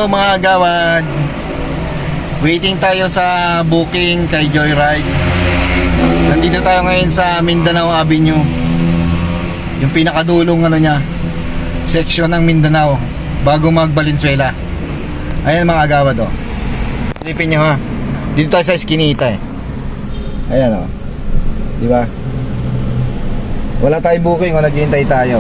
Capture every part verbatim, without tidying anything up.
Hello mga agawad. Waiting tayo sa booking kay Joyride. Nandito tayo ngayon sa Mindanao Avenue. Yung pinakadulong ano niya, section ng Mindanao bago mag Valenzuela. Ayan mga agawad oh. Silipin nyo ha. Dito tayo sa Eskinita eh. Ayan oh. Di ba? Wala tayong booking o naghihintay tayo.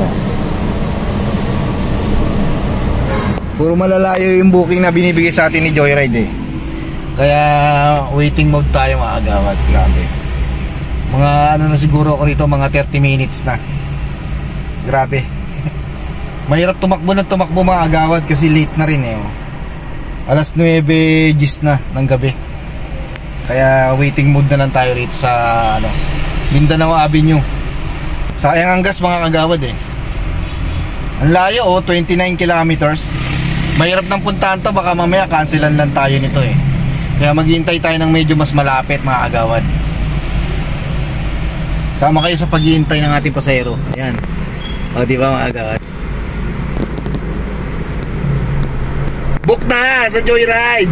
Puro malalayo yung booking na binibigay sa atin ni Joyride eh. Kaya waiting mode tayo mga agawad. Grabe. Mga ano na siguro ako rito, mga thirty minutes na. Grabe. Mahirap tumakbo ng tumakbo mga agawad kasi late na rin eh oh. Alas nuwebe gis na ng gabi. Kaya waiting mode na lang tayo rito sa ano, Mindanao Avenue. Sayang ang gas mga agawad eh. Ang layo oh, twenty-nine kilometers. Mahirap ng puntahan to, baka mamaya cancelan lang tayo nito eh. Kaya maghihintay tayo ng medyo mas malapit mga agawad. Sama kayo sa paghihintay ng ating pasahero. Ayan. O diba mga agawad? Book na sa Joyride.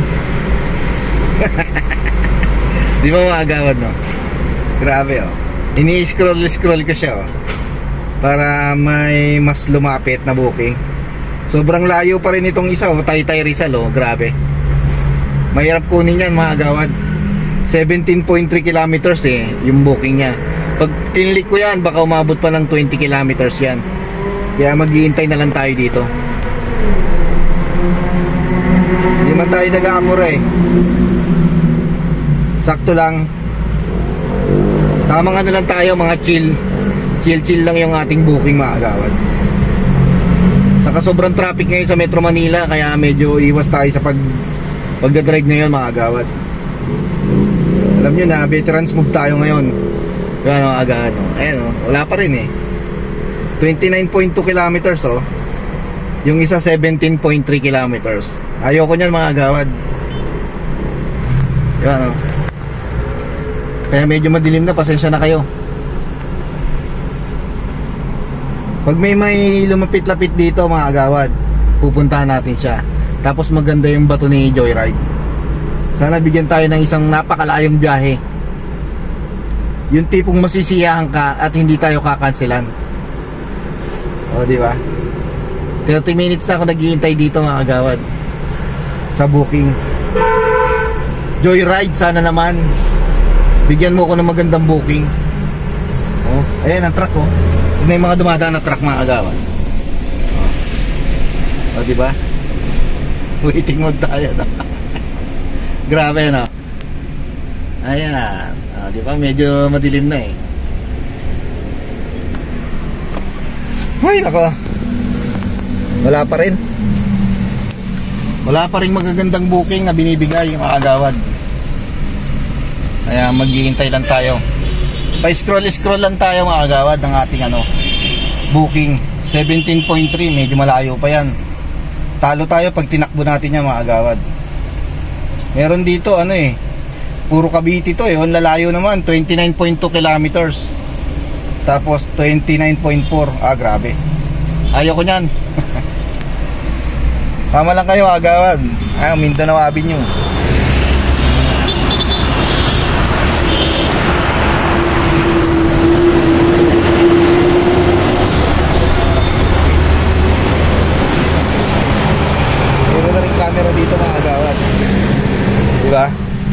Diba mga agawad no? Grabe oh. Ini-scroll scroll ko siya oh, para may mas lumapit na booking. Sobrang layo pa rin itong isa oh, Taytay Rizal oh, grabe. Mahirap kunin yan mga agawad. seventeen point three kilometers eh yung booking niya. Pag tinlik ko yan, baka umabot pa ng twenty kilometers yan. Kaya maghihintay na lang tayo dito. Hindi man tayo nag-aamura eh. Sakto lang. Tamang ano lang tayo, mga chill. Chill chill lang yung ating booking mga agawad. Saka sobrang traffic ngayon sa Metro Manila, kaya medyo iwas tayo sa pag pagdadrive ngayon mga agawad. Alam nyo na, veterans move tayo ngayon. Yan mga agawad. Ayan o, wala pa rin eh. twenty-nine point two kilometers oh. Yung isa seventeen point three kilometers. Ayoko nyan mga agawad. Yan o. Kaya medyo madilim na, pasensya na kayo. Pag may may lumapit-lapit dito mga agawad, pupuntahan natin siya. Tapos maganda yung bato ni Joyride. Sana bigyan tayo ng isang napakalayong biyahe. Yung tipong masisiyahan ka at hindi tayo kakanselan. O di ba? thirty minutes na ako naghihintay dito mga agawad sa booking. Joyride, sana naman bigyan mo ko ng magandang booking. Oh, ayan ang truck oh. May mga dumadaan na truck mga agawad. O, oh, diba? Waiting mode tayo. Grabe no? Ayan. O, diba? Medyo madilim na eh. Ay, nako. Wala pa rin. Wala pa rin magagandang booking na binibigay yung mga agawad. Kaya maghihintay lang tayo. Pa-scroll-scroll lang tayo mga agawad ng ating ano, booking. Seventeen point three, medyo malayo pa yan. Talo tayo pag tinakbo natin yan mga agawad. Meron dito ano eh, puro Cavite to eh. Ang lalayo naman, twenty-nine point two kilometers. Tapos twenty-nine point four. Ah grabe, ayoko nyan. Sama lang kayo agawad. Ah, Mindanao Avenue. Camera dito mga agawad. Diba?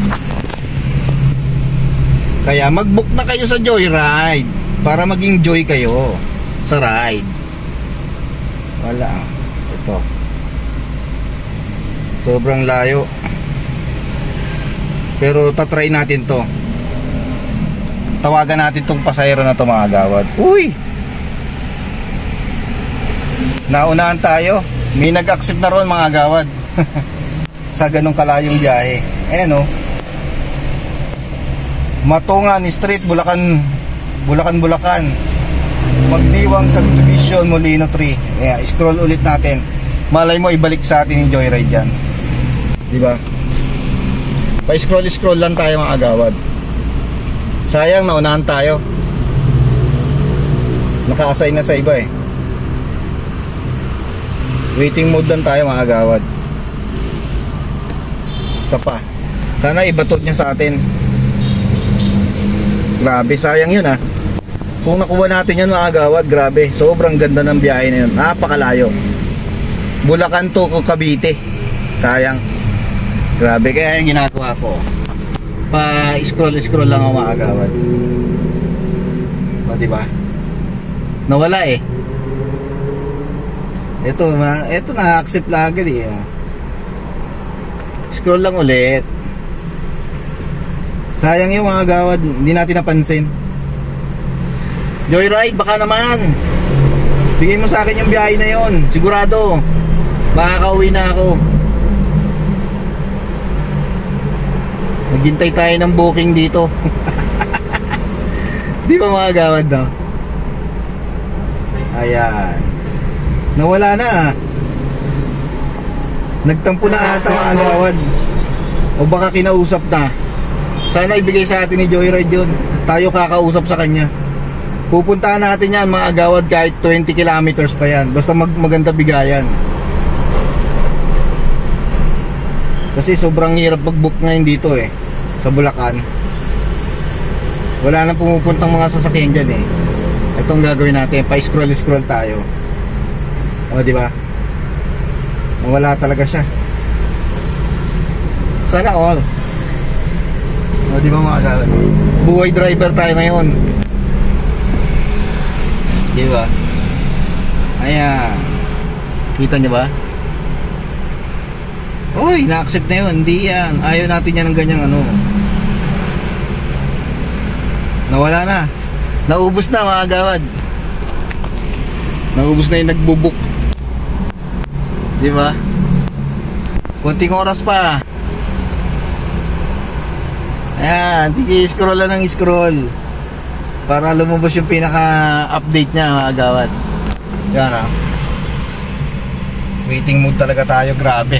Kaya mag-book na kayo sa Joyride para maging joy kayo sa ride. Wala. Ito. Sobrang layo. Pero tatry natin to. Tawagan natin tong pasahero na to mga agawad. Uy! Naunahan tayo. May nag-accept na ron mga agawad. Sa ganong kalayong biyahe. Ayan o. Matungan Street, Bulacan, Bulacan, Bulacan. Magdiwang Subdivision, Molino three. Ayan, scroll ulit natin. Malay mo ibalik sa atin yung Joyride yan. Diba? Pa-scroll scroll lang tayo mga agawad. Sayang naunahan tayo. Naka-assign na sa iba eh. Waiting mode lang tayo mga agawad. Isa pa. Sana ibatot niya sa atin. Grabe, sayang yun ah. Kung nakuha natin yan mga agawad, grabe. Sobrang ganda ng biyahe na yun. Napakalayo. Bulacan to Cavite. Sayang. Grabe, kaya yung ginagawa ko, pa scroll scroll lang ako mga agawad. O diba? Nawala eh. Ito, ito na-accept lang agad eh. Scroll lang ulit. Sayang yung mga agawad, hindi natin napansin. Joyride, baka naman bigay mo sa akin yung biyahe na yon. Sigurado makakauwi na ako. Naghintay tayo ng booking dito. Di ba mga agawad, no? Ayan. Nawala na. Nagtampo na ata mga agawad. O baka kinausap na. Sana ibigay sa atin ni Joyride yun. Tayo kakausap sa kanya. Pupuntahan natin yan mga agawad, kahit twenty kilometers pa yan. Basta mag maganda bigayan. Kasi sobrang hirap mag-book ngayon dito eh, sa Bulacan. Wala nang pumupuntang mga sasakyan dyan eh. Itong gagawin natin, pa-scroll-scroll tayo. O diba? Nawala talaga siya. Sana all. O diba mga agawad? Buhay driver tayo ngayon. Diba? Ayan. Kita nyo ba? Uy, na-accept na yun. Hindi yan. Ayaw natin yan ng ganyang ano. Nawala na. Naubos na mga agawad. Naubos na yung nagbubuk. Diba? Konting oras pa. Ayan. Sige, scroll lang ng scroll para lumabas yung pinaka-update niya mga agawad. Yan ah. Waiting mode talaga tayo. Grabe.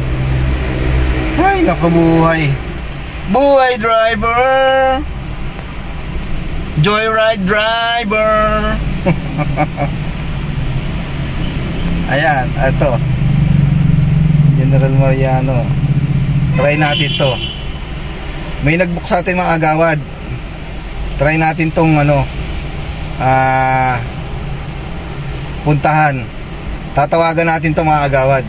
Ay, nakabuhay. Buhay driver. Joyride driver. Ayan, ito General Mariano. Try natin to. May nagbook sa atin mga agawad. Try natin tong ano, ah, puntahan. Tatawagan natin to mga agawad.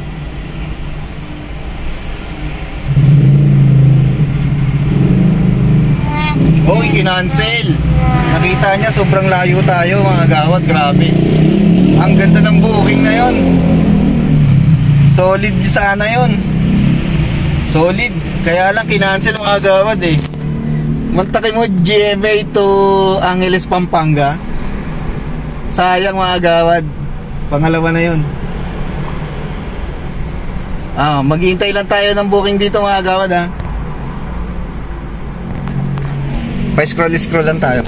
Hoy, kinancel. Nakita niya sobrang layo tayo mga agawad. Grabe. Ang ganda ng booking na yon. Solid sana yon. Solid. Kaya lang kinancel mga agawad eh. Mantakay mo G M A to Angeles, Pampanga. Sayang mga agawad. Pangalawa na yon. Ah, maghihintay lang tayo ng booking dito mga agawad ha. Pa-scroll scroll lang tayo.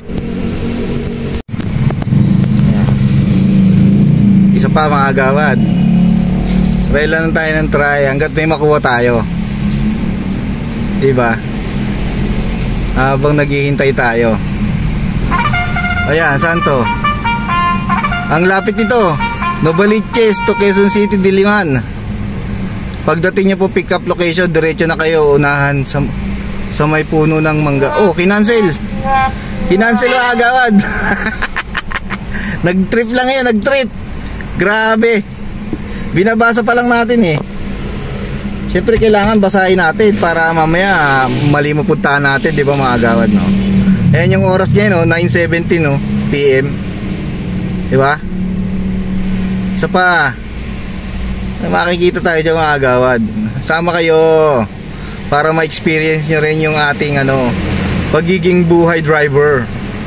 Isa pa mga agawad. Try lang tayo ng try hanggat may makuha tayo. Diba? Habang naghihintay tayo. Ayan, saan to? Ang lapit nito, Novaliches to Quezon City, Diliman. Pagdating nyo po pick up location, diretso na kayo unahan sa sa may puno ng mangga. Oh, kinancel. Kinancel ang agawad. Nag-trip lang yan, nag-trip. Grabe. Binabasa pa lang natin eh. Siyempre kailangan basahin natin para mamaya mali mo puntahan natin, di ba mga agawad, no? Ayan yung oras ngayon, no? nine seventeen no? P M. Di ba? Isa pa. Makikita tayo dyan mga agawad. Sama kayo para ma-experience nyo rin yung ating ano, pagiging buhay driver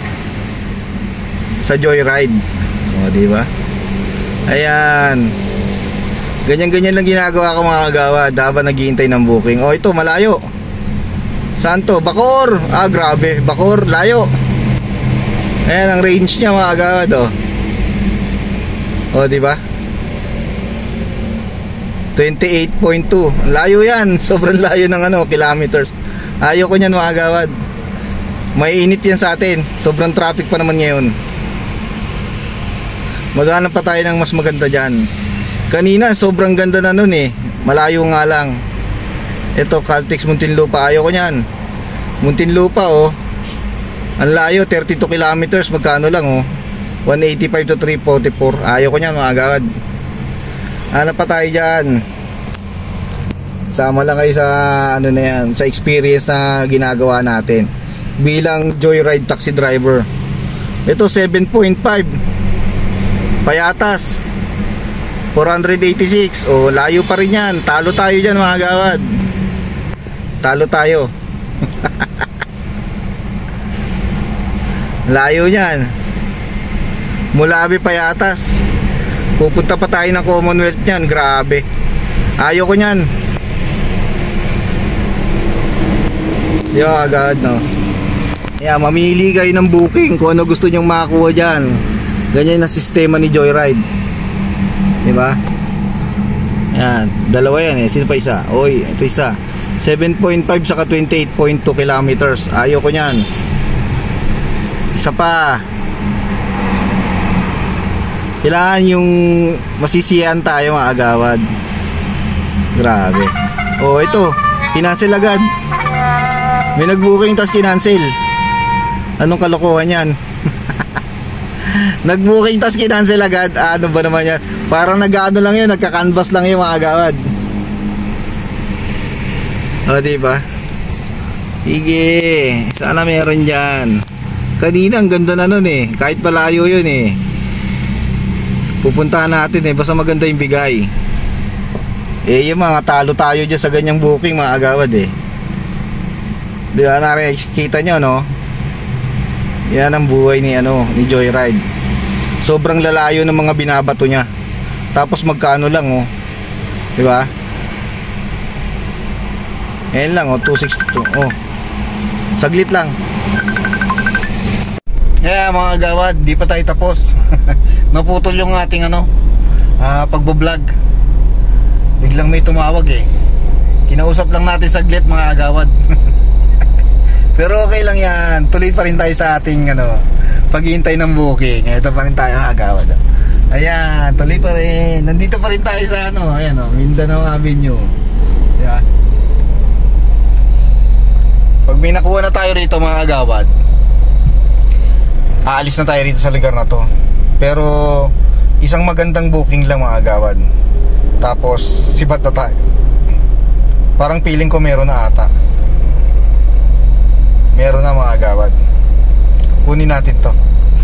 sa Joyride. O, diba? Ayan. Ganyan-ganyan lang ginagawa ko mga agawad habang naghihintay ng booking. O, ito, malayo. Saan to? Bacoor. Ah, grabe. Bacoor, layo. Ayan ang range niya mga agawad, o. O, diba? twenty-eight point two. Layo yan. Sobrang layo ng ano, kilometers. Ayaw ko niyan mga agawad. May init yan sa atin. Sobrang traffic pa naman ngayon. Maghanap pa tayo ng mas maganda dyan. Kanina sobrang ganda na nun eh. Malayo nga lang. Ito, Caltex Muntinlupa. Ayaw ko nyan. Muntinlupa, oh. Ang layo, thirty-two kilometers. Magkano lang, oh. one eighty-five to three forty-four. Ayaw ko nyan, mga agawad. Hanap pa tayo dyan. Sama lang kayo sa, ano na yan, sa experience na ginagawa natin bilang joyride taxi driver. Ito, seven point five. Payatas. four eighty-six. O, layo pa rin yan. Talo tayo dyan, mga agawad. Talo tayo. Layo yan. Mulabi Payatas. Pupunta pa tayo ng Commonwealth yan. Grabe. Ayaw ko nyan. Yo, agad, no. Yeah, mamili kayo ng booking kung ano gusto nyong makakuha dyan. Ganyan na sistema ni Joyride. Diba? Yan, dalawa yan eh. Sino pa isa? Oy, ito isa. seven point five saka twenty-eight point two kilometers. Ayaw ko nyan. Isa pa. Kailangan yung masisiyahan tayo, mga agawad. Grabe. Oh, ito. Kinancel agad. May nag-booking tas kinancel. Anong kalokohan yan? Nag-booking tas kinancel agad. Ano ba naman yan? Parang nag-ano lang yun. Nagka-canvas lang yun, mga agawad. O, diba? Sige. Sana meron dyan. Kanina ang ganda na nun eh. Kahit malayo yun eh. Pupuntahan natin eh. Basta maganda yung bigay. Eh yung mga talo tayo dyan sa ganyang booking, mga agawad eh. Diba, nakikita nyo, no? Yan ang buhay ni ano, ni Joyride. Sobrang lalayo ng mga binabato niya. Tapos magkano lang, oh. Diba? Ayan lang, oh, two sixty-two. Oh. Saglit lang. Kaya, yeah, mga agawad, di pa tayo tapos. Naputol yung ating ano, uh, pagbo-vlog. Biglang may tumawag eh. Kinausap lang natin saglit, mga agawad. Pero okay lang yan. Tuloy pa rin tayo sa ating ano, paghihintay ng booking. Ito pa rin tayo, mga agawad. Ayan, tuloy pa rin. Nandito pa rin tayo sa ano, ayan o, Mindanao Avenue. Diba? Pag may nakuha na tayo rito, mga agawad, aalis na tayo rito sa lugar na to. Pero isang magandang booking lang, mga agawad. Tapos sibat na tayo. Parang feeling ko meron na ata. Meron na, mga agawad. Kunin natin to.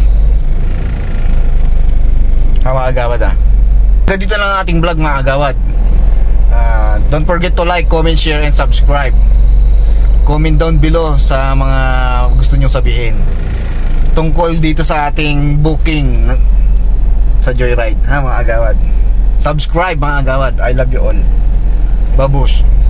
Ha, mga agawad, ha. Dito lang ang ating vlog, mga agawad. uh, Don't forget to like, comment, share, and subscribe. Comment down below sa mga gusto nyo sabihin tungkol dito sa ating booking sa Joyride, ha, mga agawad. Subscribe, mga agawad. I love you all. Babush.